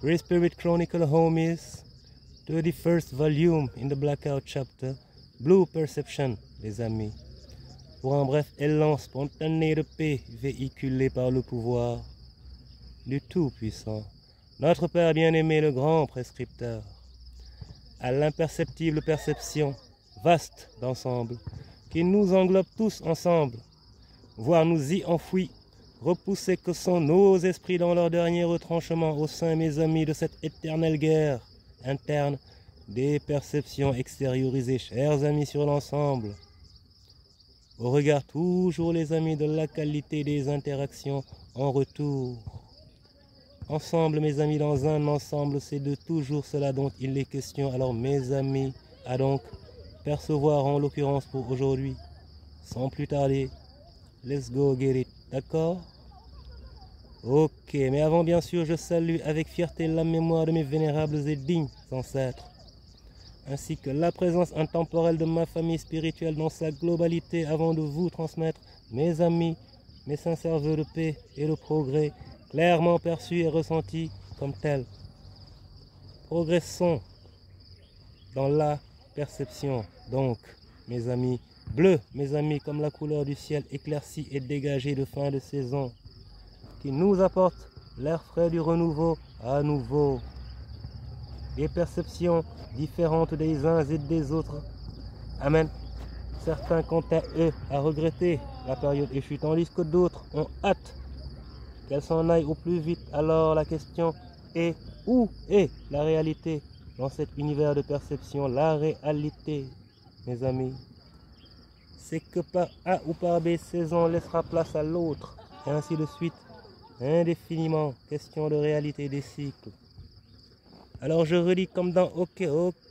Free Spirit Chronicle Homies, 31st volume in the Blackout chapter, Blue Perception, les amis. Pour un bref élan spontané de paix véhiculé par le pouvoir du Tout-Puissant, notre Père bien-aimé, le grand prescripteur, à l'imperceptible perception vaste d'ensemble, qui nous englobe tous ensemble, voire nous y enfouit, repoussés que sont nos esprits dans leur dernier retranchement au sein, mes amis, de cette éternelle guerre interne des perceptions extériorisées, chers amis, sur l'ensemble. Au regard toujours, les amis, de la qualité des interactions en retour. Ensemble, mes amis, dans un ensemble, c'est de toujours cela dont il est question. Alors, mes amis, à donc percevoir en l'occurrence pour aujourd'hui, sans plus tarder, let's go get it, d'accord? Ok, mais avant, bien sûr, je salue avec fierté la mémoire de mes vénérables et dignes ancêtres, ainsi que la présence intemporelle de ma famille spirituelle dans sa globalité, avant de vous transmettre, mes amis, mes sincères vœux de paix et de progrès, clairement perçus et ressentis comme tels. Progressons dans la perception, donc, mes amis, bleu, mes amis, comme la couleur du ciel éclairci et dégagé de fin de saison, qui nous apporte l'air frais du renouveau à nouveau. Des perceptions différentes des uns et des autres amènent certains quant à eux à regretter la période échue, tandis que d'autres ont hâte qu'elle s'en aille au plus vite. Alors la question est, où est la réalité dans cet univers de perception? La réalité, mes amis, c'est que par A ou par B, saison laissera place à l'autre, et ainsi de suite, indéfiniment. Question de réalité des cycles. Alors je relis comme dans OK,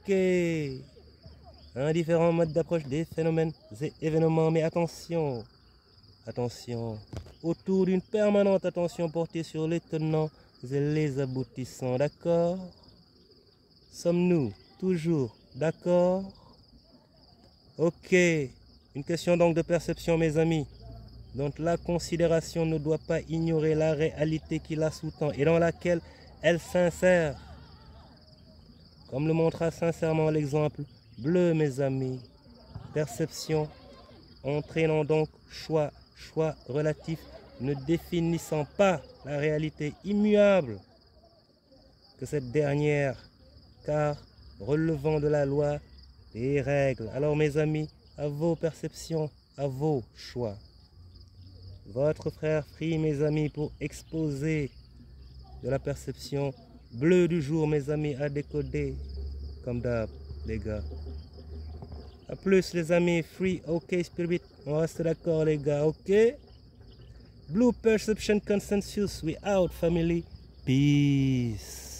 un différent mode d'approche des phénomènes et événements, mais attention, attention, autour d'une permanente attention portée sur les tenants et les aboutissants, d'accord? Sommes-nous toujours d'accord? Ok, une question donc de perception, mes amis, dont la considération ne doit pas ignorer la réalité qui la sous-tend et dans laquelle elle s'insère, comme le montra sincèrement l'exemple bleu, mes amis. Perception entraînant donc choix relatif, ne définissant pas la réalité immuable que cette dernière, car relevant de la loi des règles. Alors mes amis, à vos perceptions, à vos choix. Votre frère Free, mes amis, pour exposer de la perception bleue du jour, mes amis, à décoder, comme d'hab, les gars. A plus, les amis. Free, ok, Spirit, on reste d'accord, les gars, ok? Blue Perception Consensus, we out, family. Peace.